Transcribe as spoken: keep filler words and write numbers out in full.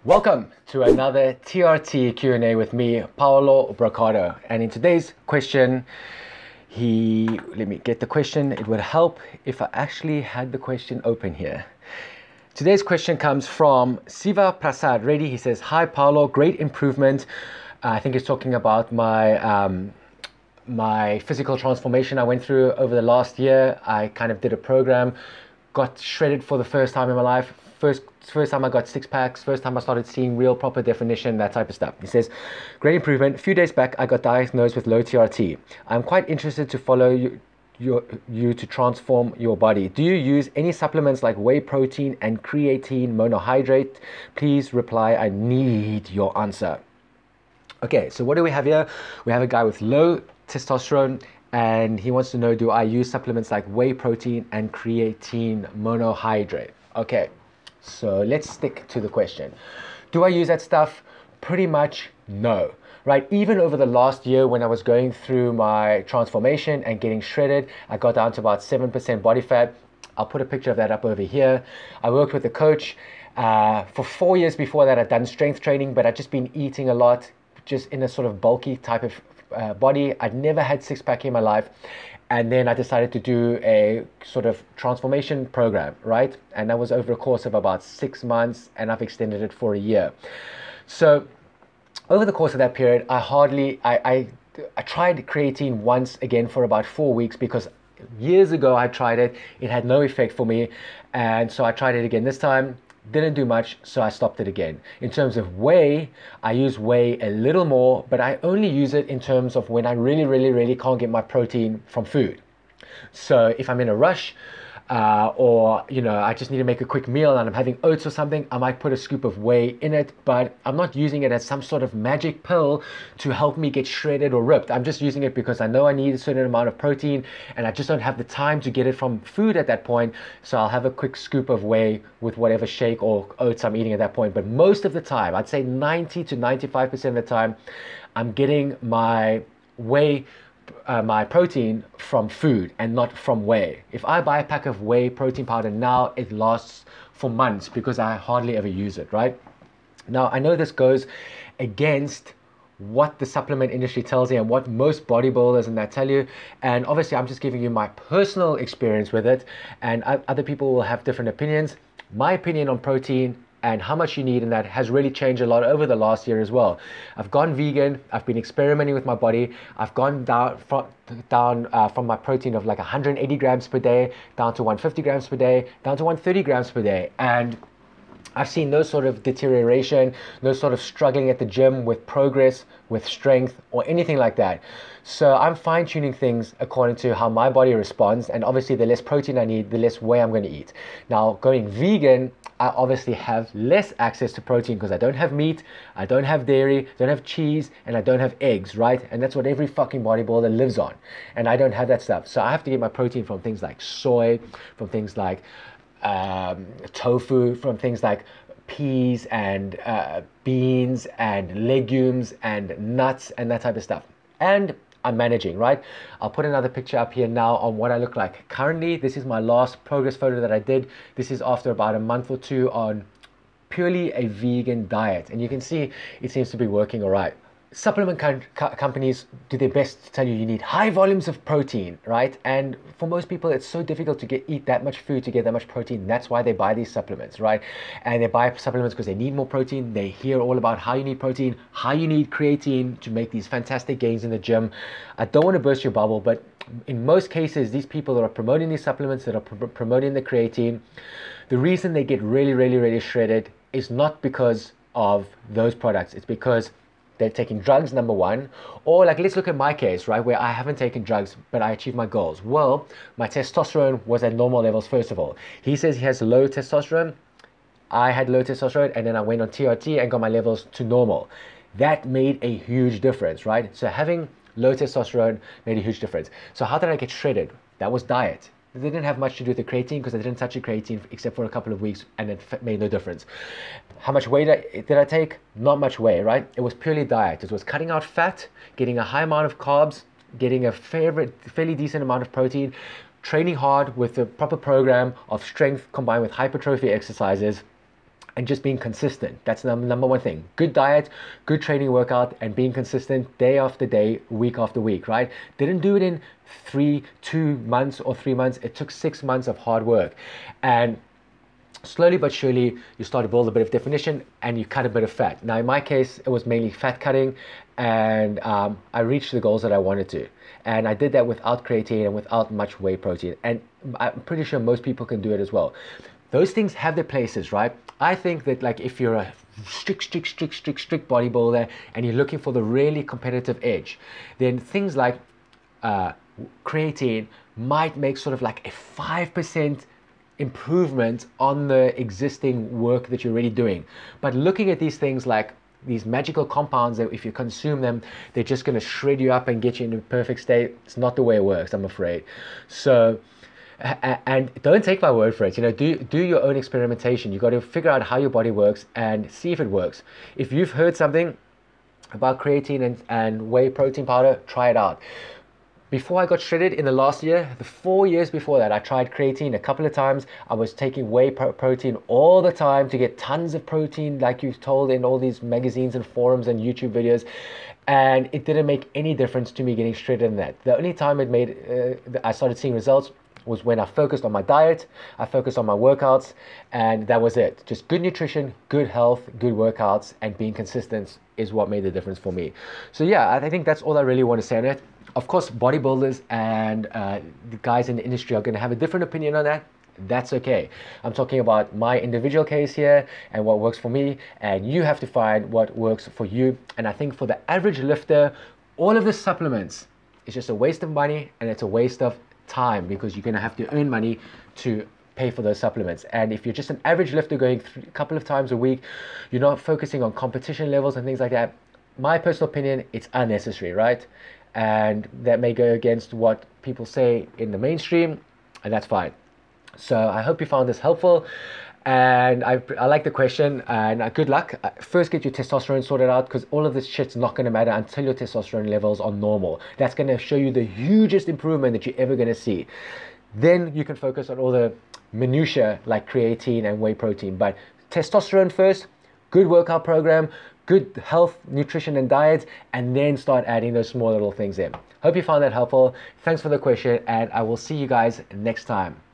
Welcome to another T R T Q and A with me, Paolo Brocado. And in today's question, he, let me get the question. It would help if I actually had the question open here. Today's question comes from Siva Prasad Reddy. He says, hi Paolo, great improvement. Uh, I think he's talking about my, um, my physical transformation I went through over the last year. I kind of did a program, got shredded for the first time in my life. First, first time I got six packs, first time I started seeing real proper definition, that type of stuff. He says, great improvement. A few days back, I got diagnosed with low T R T. I'm quite interested to follow you, your, you to transform your body. Do you use any supplements like whey protein and creatine monohydrate? Please reply. I need your answer. Okay, so what do we have here? We have a guy with low testosterone, and he wants to know, do I use supplements like whey protein and creatine monohydrate? Okay. So let's stick to the question. Do I use that stuff? Pretty much no, right? Even over the last year when I was going through my transformation and getting shredded, I got down to about seven percent body fat. I'll put a picture of that up over here. I worked with a coach. Uh, for four years before that, I'd done strength training, but I'd just been eating a lot, just in a sort of bulky type of uh, body. I'd never had six pack in my life. And then I decided to do a sort of transformation program, right? And that was over a course of about six months, and I've extended it for a year. So over the course of that period, I hardly, I, I, I tried creatine once again for about four weeks because years ago I tried it, it had no effect for me. And so I tried it again this time. Didn't do much, so I stopped it again. In terms of whey, I use whey a little more, but I only use it in terms of when I really, really, really can't get my protein from food. So if I'm in a rush, uh, or you know, I just need to make a quick meal and I'm having oats or something, I might put a scoop of whey in it, but I'm not using it as some sort of magic pill to help me get shredded or ripped. I'm just using it because I know I need a certain amount of protein and I just don't have the time to get it from food at that point. So I'll have a quick scoop of whey with whatever shake or oats I'm eating at that point. But most of the time, I'd say ninety to ninety-five percent of the time, I'm getting my whey Uh, my protein from food and not from whey. If I buy a pack of whey protein powder now, it lasts for months because I hardly ever use it, right? Now, I know this goes against what the supplement industry tells you and what most bodybuilders and that tell you, and obviously I'm just giving you my personal experience with it, and other people will have different opinions. My opinion on protein and how much you need in that has really changed a lot over the last year as well. I've gone vegan, I've been experimenting with my body, I've gone down from, down, uh, from my protein of like one hundred eighty grams per day, down to one hundred fifty grams per day, down to one hundred thirty grams per day. And I've seen no sort of deterioration, no sort of struggling at the gym with progress, with strength, or anything like that. So I'm fine-tuning things according to how my body responds, and obviously the less protein I need, the less whey I'm going to eat. Now, going vegan, I obviously have less access to protein because I don't have meat, I don't have dairy, don't have cheese, and I don't have eggs, right? And that's what every fucking bodybuilder lives on. And I don't have that stuff. So I have to get my protein from things like soy, from things like um, tofu, from things like peas and uh, beans and legumes and nuts and that type of stuff. And I'm managing, right? I'll put another picture up here now on what I look like. Currently, this is my last progress photo that I did. This is after about a month or two on purely a vegan diet. And you can see it seems to be working all right. Supplement com companies do their best to tell you you need high volumes of protein, right? And for most people, it's so difficult to get eat that much food to get that much protein. That's why they buy these supplements, right? And they buy supplements because they need more protein. They hear all about how you need protein, how you need creatine to make these fantastic gains in the gym. I don't want to burst your bubble, but in most cases, these people that are promoting these supplements, that are pr promoting the creatine, the reason they get really, really, really shredded is not because of those products. It's because they're taking drugs, number one, or like, let's look at my case, right, where I haven't taken drugs, but I achieved my goals. Well, my testosterone was at normal levels, first of all. He says he has low testosterone. I had low testosterone, and then I went on T R T and got my levels to normal. That made a huge difference, right? So having low testosterone made a huge difference. So how did I get shredded? That was diet. It didn't have much to do with the creatine because I didn't touch the creatine except for a couple of weeks, and it made no difference. How much weight did I take? Not much weight, right? It was purely diet. It was cutting out fat, getting a high amount of carbs, getting a favorite, fairly decent amount of protein, training hard with the proper program of strength combined with hypertrophy exercises, and just being consistent. That's the number one thing. Good diet, good training workout, and being consistent day after day, week after week, right? Didn't do it in three, two months or three months. It took six months of hard work. And slowly but surely, you start to build a bit of definition and you cut a bit of fat. Now, in my case, it was mainly fat cutting, and um, I reached the goals that I wanted to. And I did that without creatine and without much whey protein. And I'm pretty sure most people can do it as well. Those things have their places, right? I think that, like, if you're a strict, strict, strict, strict, strict bodybuilder and you're looking for the really competitive edge, then things like uh, creatine might make sort of like a five percent improvement on the existing work that you're already doing. But looking at these things like these magical compounds that if you consume them, they're just going to shred you up and get you in a perfect state, it's not the way it works, I'm afraid. So, and don't take my word for it. You know, do do your own experimentation. You got to figure out how your body works and see if it works. If you've heard something about creatine and, and whey protein powder, try it out. Before I got shredded in the last year, the four years before that, I tried creatine a couple of times. I was taking whey protein all the time to get tons of protein, like you've told in all these magazines and forums and YouTube videos. And it didn't make any difference to me getting shredded in that. The only time it made, uh, I started seeing results was when I focused on my diet, I focused on my workouts, and that was it. Just good nutrition, good health, good workouts, and being consistent is what made the difference for me. So yeah, I think that's all I really want to say on it. Of course, bodybuilders and uh, the guys in the industry are going to have a different opinion on that. That's okay. I'm talking about my individual case here and what works for me, and you have to find what works for you. And I think for the average lifter, all of the supplements is just a waste of money, and it's a waste of time, because you're going to have to earn money to pay for those supplements. And if you're just an average lifter going a couple of times a week, you're not focusing on competition levels and things like that, my personal opinion, it's unnecessary, right? And that may go against what people say in the mainstream, and that's fine. So I hope you found this helpful, and I, I like the question, and uh, good luck. Uh, first, get your testosterone sorted out, because all of this shit's not going to matter until your testosterone levels are normal. That's going to show you the hugest improvement that you're ever going to see. Then you can focus on all the minutiae like creatine and whey protein. But testosterone first, good workout program, good health, nutrition and diet, and then start adding those small little things in. Hope you found that helpful. Thanks for the question, and I will see you guys next time.